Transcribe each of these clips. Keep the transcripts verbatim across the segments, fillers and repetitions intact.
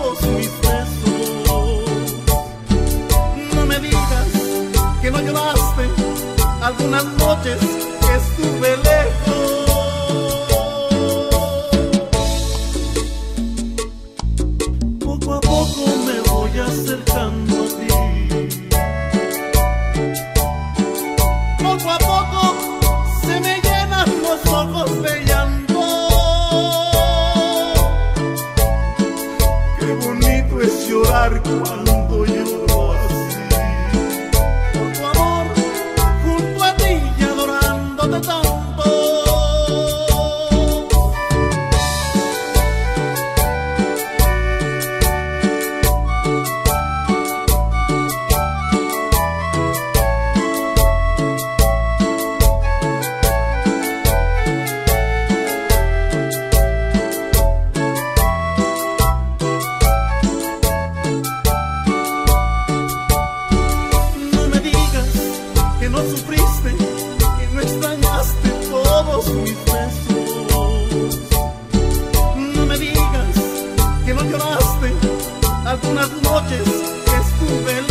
todos mis besos. No me digas que no lloraste algunas noches que estuve lejos. Poco a poco me voy acercando a ti. Poco a poco se me llenan los ojos de llanto. Qué bonito es llorar cuando lloro así, por tu amor, junto a ti y adorándote tanto. No sufriste, que no extrañaste todos mis besos. No me digas que no lloraste algunas noches que estuve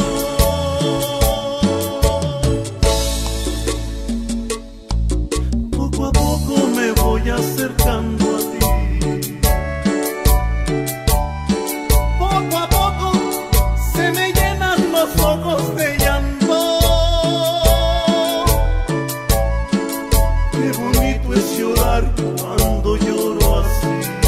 lejos. Poco a poco me voy acercando a ti. Poco a poco se me llenan los ojos de llanto. Qué bonito es llorar cuando lloro así.